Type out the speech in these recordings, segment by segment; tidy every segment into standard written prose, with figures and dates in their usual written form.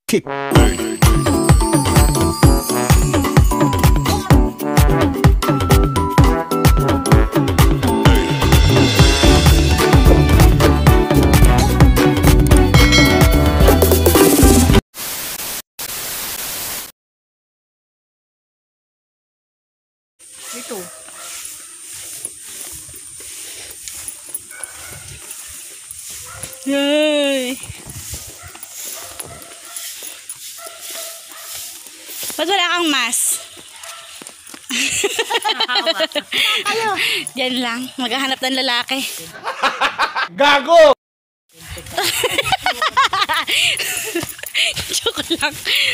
kick. Ito. Yay! Ba't wala kang mask? Ayo. Diyan lang. Maghahanap ng lalaki. Gago! Joke lang.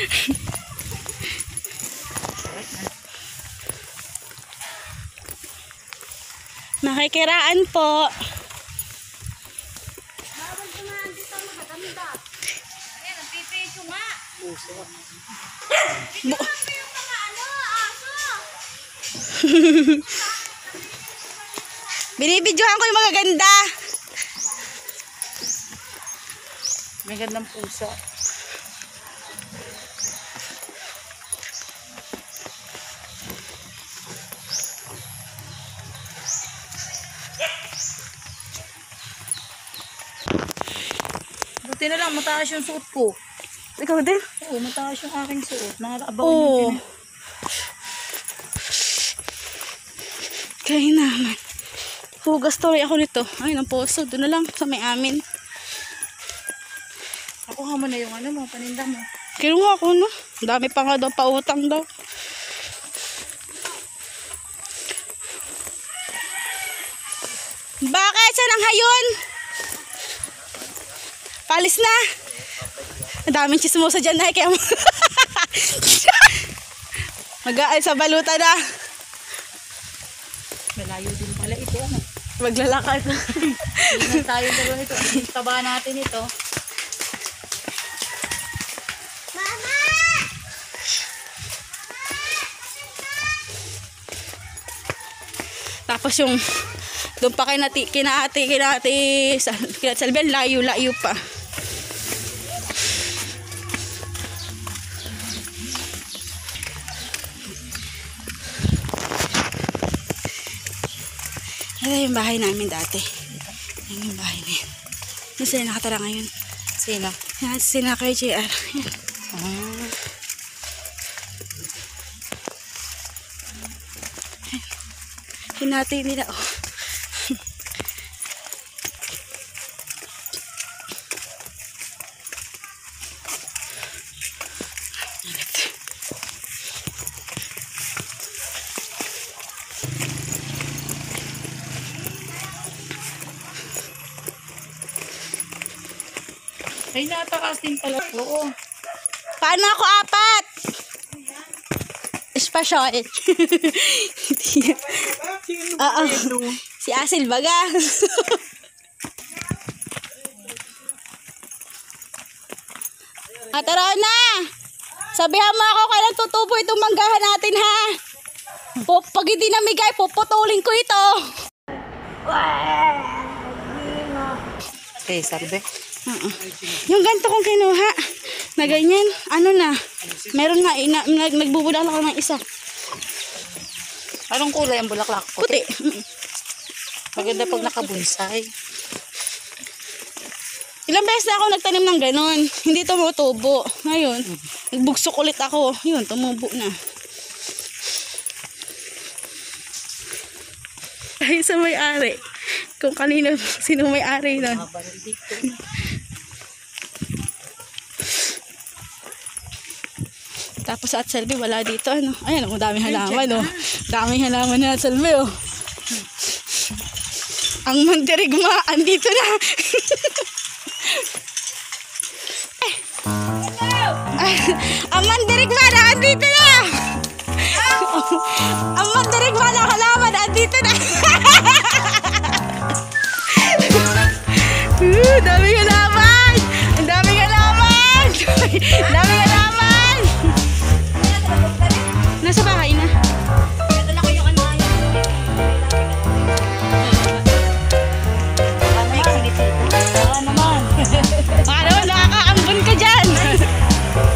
Makikiraan po. Binibidyohan ko yung magaganda. May gandang pusa. Buti na lang mataas yung suot ko. Ikaw din? Oo, mataas yung aking suot. Nakakaabaw Oo. yung Kaya naman. Hugas story ako nito. Ay, ng poso. Doon na lang sa may amin. Nakuha mo na yung ano mo, paninda mo. Kinuha ko, no? Dami pa nga daw, pautang daw. Bakit? Saan ang hayon? Palis na. Ang daming chismosa dyan na. Kaya mag-aay sa baluta na. Malayo din pala ito. Ano? Maglalakad na. Tingnan tayo dalawa nito. Ang taba natin ito. Tapos yung doon pa kinati Salbel, layo pa. Ito yung bahay namin dati. Yan yung bahay na yan. Doon sila nakatara ngayon. Sino? Yan, sila kay JR. Yan. Hinati nila, oh. Ay, natakas din pala po. Oh. Paano ako apat? Special. Oo. Si Asil baga. Tara na. Sabihan mo ako kailan tutubo itong manggahan natin, ha? Pag hindi namigay, puputulin ko ito. Okay, sarbe. Yung ganito kong kinuha na ganyan, ano na, meron nga, nagbubulak ako ng isa. Anong kulay ang bulaklak? Puti. Maganda pag nakabunsay. Ilang beses na ako nagtanim ng ganon, hindi tumutubo. Ngayon, nagbugsok ulit ako, yun, tumubo na. Ay, sa may-ari, kung kanino, sino may-ari nun. Tapos at Selby, wala dito, ano. Ayan, ang daming halaman, oh. Daming halaman na at Selby, oh. Ang mandirigma, andito na. Ang mandirigma na, andito na. Ang mandirigma na halaman, andito na. Daming halaman. Ang daming halaman. Daming halaman. Nasa bahay na. Dala ko yung ano ngayon. Baka naman, nakakaambon ka dyan.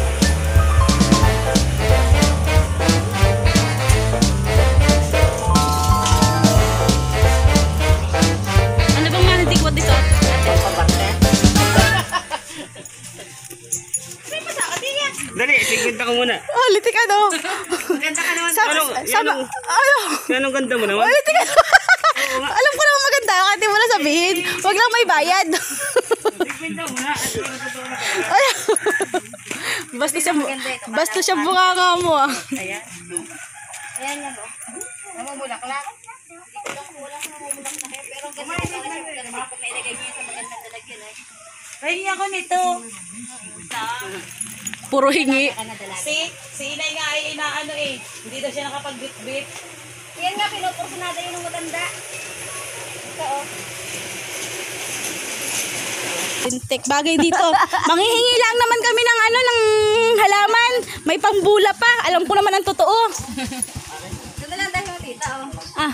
Maganda ka muna. Oh, litik ano? Maganda ka naman. Anong ganda mo naman? Litik ano? Alam ko naman maganda. Kaya di mo na sabihin. Huwag lang may bayad. Ay. Basta siya bunganga mo ah. Ayan. Ayan yan o. Namumulaklak. Hindi ko lang kumulak na namumulak na hair. Pero ang ganda na pag nailagay niya sa magandang lalagyan ay. Pwede ako nito. Puro hingi. Si inay nga ay inaano eh. Hindi daw siya nakapag-bit-bit. Yan nga, pinuporsunada yun ng matanda. Ito o. Tintek bagay dito. Manghihingi lang naman kami ng ano, ng halaman. May pambula pa. Alam ko naman ang totoo. Ganda lang dahil mo tita o. Ah.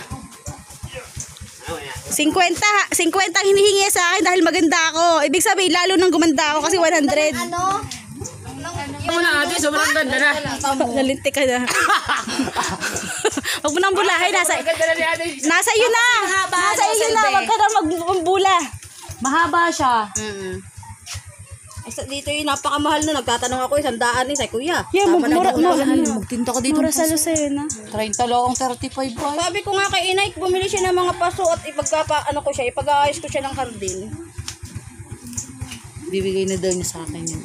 50 ang hinihingi sa akin dahil maganda ako. Ibig sabihin, lalo nang gumanda ako kasi 100. Ano? Muna ate, sobrang ganda na. Nalintik ka na. Huwag mo nang bulahin. Nasa iyo na. Nasa iyo na. Huwag ka na magbula. Mahaba siya. Dito yung napakamahal na. Nagtatanong ako 100 eh. Say, kuya. Yeah, Magtinta ko dito. mura sa sa'yo na. 30 lang, 35 ba? Sabi ko nga kay inay, bumili siya ng mga paso at ipag-aayos ko siya ng kardin. Bibigay na daw niya sa akin yun.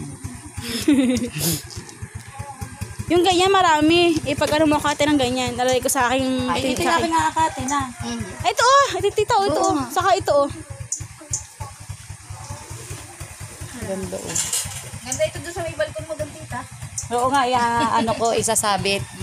Yung ganyan marami. Pag ano mo kate ng ganyan. Nalagay ko sa aking... Ay, ito yung aking akakate na. Ito oh. Ito oh. Saka ito oh. Ganda oh. Ganda ito doon sa may balkon mo doon, tita. Oo nga, ano ko, isasabit.